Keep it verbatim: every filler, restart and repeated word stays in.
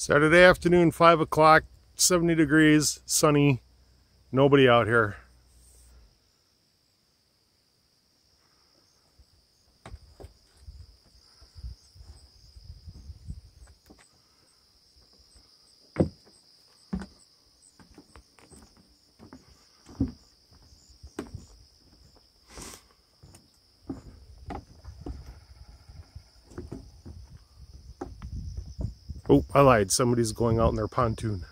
Saturday afternoon, five o'clock, seventy degrees, sunny, nobody out here. Oh, I lied. Somebody's going out in their pontoon.